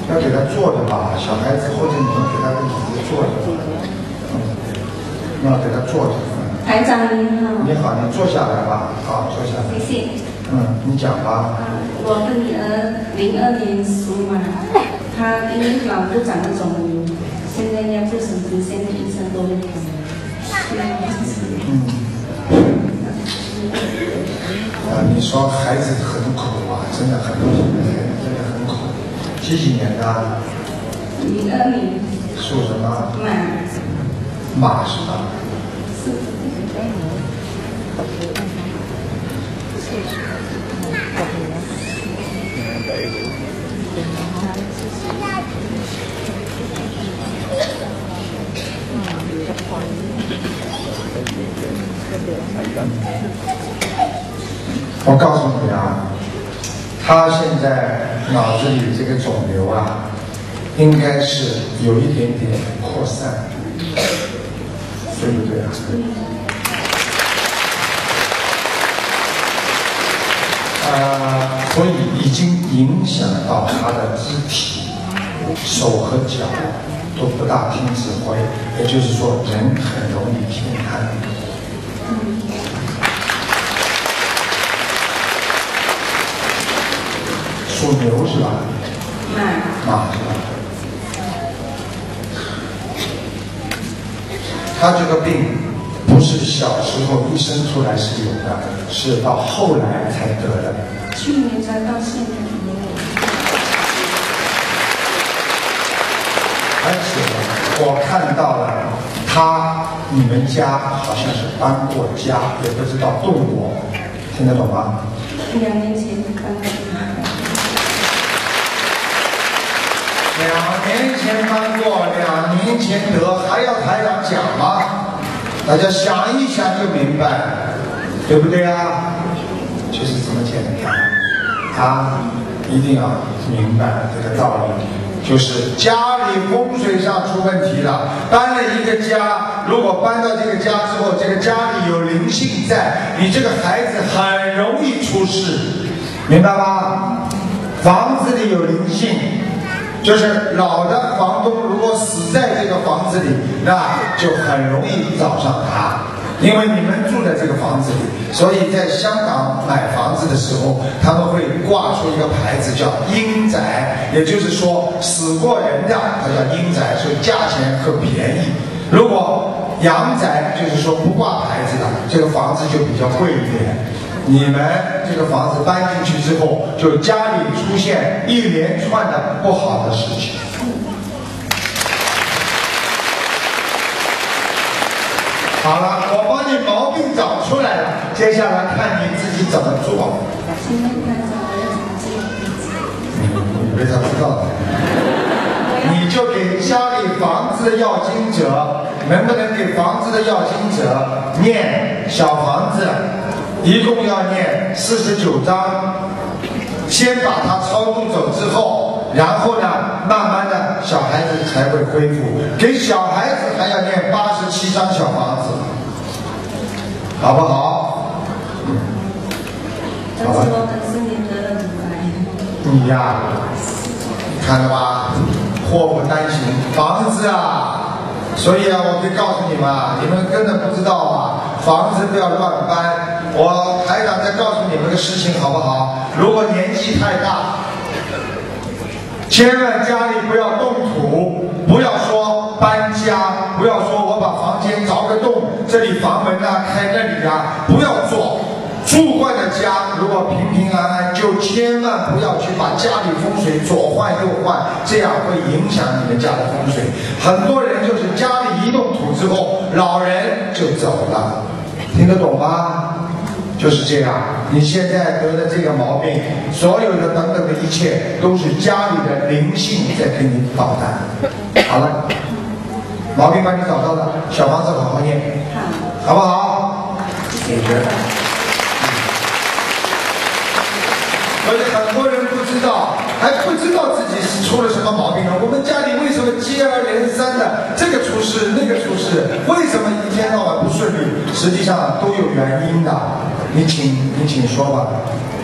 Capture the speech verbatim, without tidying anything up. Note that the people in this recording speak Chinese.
要给他坐着吧，小孩子或者你们给他个椅子坐着，嗯，要给他坐着。 台长您好。 你好，你坐下来吧，好，坐下来。 谢谢。 嗯，你讲吧。 啊，我的女儿零二年属马，她因为脑部长了肿瘤，现在要做手术，现在医生都会看。 嗯。啊，你说孩子很苦啊，真的很苦，真的很苦。几几年的？ 零二年。 属什么？ 马。 马是吧？ 是。 我告诉你啊，他现在脑子里这个肿瘤啊，应该是有一点点扩散，对不对啊？呃，所以已经影响到他的肢体，手和脚都不大听指挥，也就是说，人很容易偏瘫。属牛是吧？ 马。 马是吧？他这个病不是小时候一生出来是有的，是到后来才得的。 去年才到现在没有。 而且我看到了他，你们家好像是搬过家，也不知道动过，听得懂吗？ 两年前搬过。 两年前搬过，两年前得，还要台长讲吗？大家想一想就明白，对不对啊？就是这么简单啊！一定要明白这个道理，就是家里风水上出问题了，搬了一个家，如果搬到这个家之后，这个家里有灵性在，你这个孩子很容易出事，明白吗？房子里有灵性。就是老的房东如果死在这个房子里，那就很容易找上他，因为你们住在这个房子里，所以在香港买房子的时候，他们会挂出一个牌子叫阴宅，也就是说死过人的，它叫阴宅，所以价钱很便宜。如果阳宅，就是说不挂牌子的，这个房子就比较贵一点。你们这个房子搬进去之后，就家里出现一连串的不好的事情。好了，我帮你毛病找出来了，接下来看你自己怎么做。你为啥知道的？你就给家里房子的要经者，能不能给房子的要经者念小房子？一共要念四十九章，先把它超度走之后，然后呢，慢慢的小孩子才会恢复。给小孩子还要念八十七张小房子，好不好？嗯，好吧。你呀，看了吧？祸不单行，房子啊，所以啊，我可以告诉你们啊，你们根本不知道啊，房子不要乱搬。我台长再告诉你们个事情好不好？如果年纪太大，千万家里不要动土，不要说搬家，不要说我把房间凿个洞，这里房门啊开那里啊，不要做。住惯的家，如果平平安安，就千万不要去把家里风水左换右换，这样会影响你们家的风水。很多人就是家里一动土之后，老人就走了，听得懂吗？就是这样，你现在得的这个毛病，所有的等等的一切，都是家里的灵性在跟你捣蛋。好了，毛病把你找到了，小房子好好念，好不好？解决了。而且很多人不知道，还不知道自己是出了什么毛病呢？我们家里为什么接二连三的这个出事那个出事？为什么一天到晚不顺利？实际上都有原因的。你请，你请说吧。